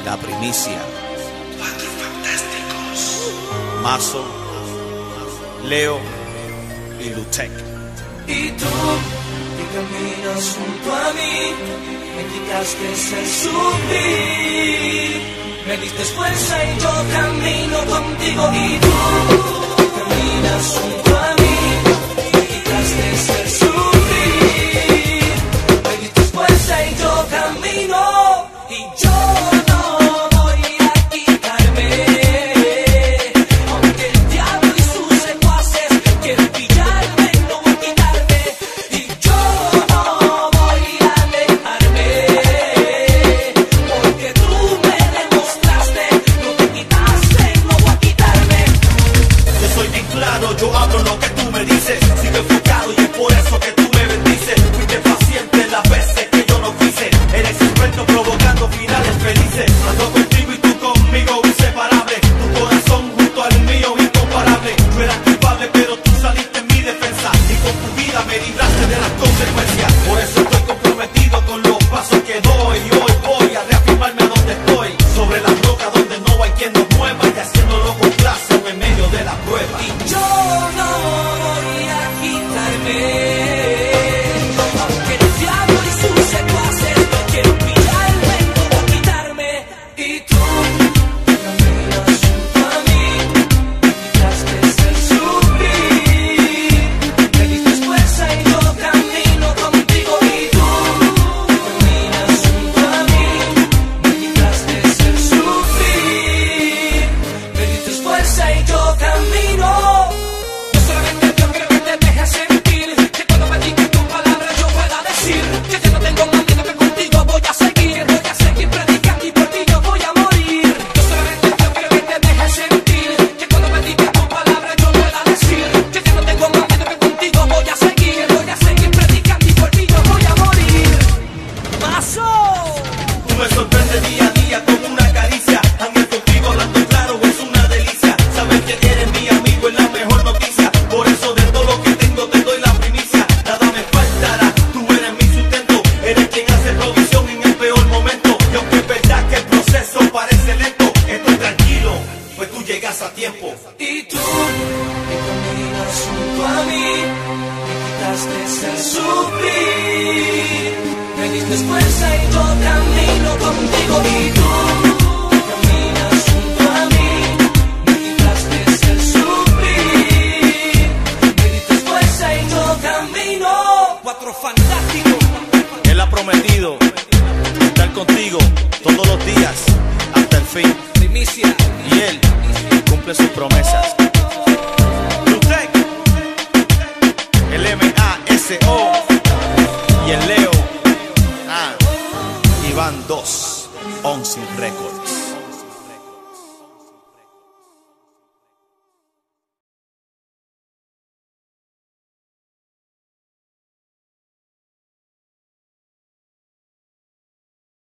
La primicia. Cuatro Fantásticos. Mazo, Leo y Lutec. Y tú, que caminas junto a mí, me quitaste el sufrir. Me diste fuerza y yo camino contigo. Y tú, que caminas junto a mí, me quitaste el sufrir. Me diste fuerza y yo camino. Y yo no voy a quitarme, aunque el diablo y sus secuaces quieren pillarme, no voy a quitarme. Y yo no voy a alejarme, porque tú me demostraste, no te quitaste, no voy a quitarme. Yo soy bien claro, yo hablo lo que tú me dices. Sigo enfocado y es por eso que tú me bendices. Fuiste paciente las veces que yo no quise. Eres experto provocando finales felices. Ando contigo y tú conmigo inseparable. Tu corazón junto al mío incomparable. Yo era culpable pero tú saliste en mi defensa. Y con tu vida me libraste de las consecuencias. Por eso estoy comprometido con los pasos que doy. Y hoy voy a reafirmarme a donde estoy. Sobre la roca donde no hay quien nos mueva. Y haciéndolo con clase en medio de la prueba. Y yo no voy a quitarme, aunque el diablo y sus secuaces quieren pillarme, no voy a quitarme. Y tú, que caminas junto a mí, me quitaste el sufrir. Me diste fuerza y yo camino contigo. Y tú, que caminas junto a mí, me quitaste el sufrir. Me diste fuerza y yo camino. Yo solamente yo quiero que te dejes sentir, que cuando me digas tu palabra yo pueda decir que ya no tengo más miedo, que contigo voy a seguir predicando y por ti yo voy a morir. Yo solamente yo quiero que te dejes sentir, que cuando me digas tu palabra yo pueda decir que ya no tengo más miedo, que contigo voy a seguir predicando y por ti yo voy a morir. ¡Paso! Tú me sorprendes día a día como una caricia. Ángel contigo hablando claro es una delicia. Saber que eres mi amigo es la mejor noticia. Por eso de todo lo que tengo te doy la primicia. Nada me faltará, tú eres mi sustento. Eres quien hace provisión en el peor momento. Y aunque es verdad que el proceso parece lento, estoy tranquilo, pues tú llegas a tiempo. Y tú, que caminas junto a mí, me quitaste el sufrir. Me diste fuerza y yo camino contigo. Y tú, que caminas junto a mí, me quitaste el sufrir. Me diste fuerza y yo camino. Cuatro Fantásticos. Él ha prometido estar contigo todos los días hasta el fin. Primicia. Y él cumple sus promesas. Lutec, el MASO y el Leo. Y van 2 on sin récord.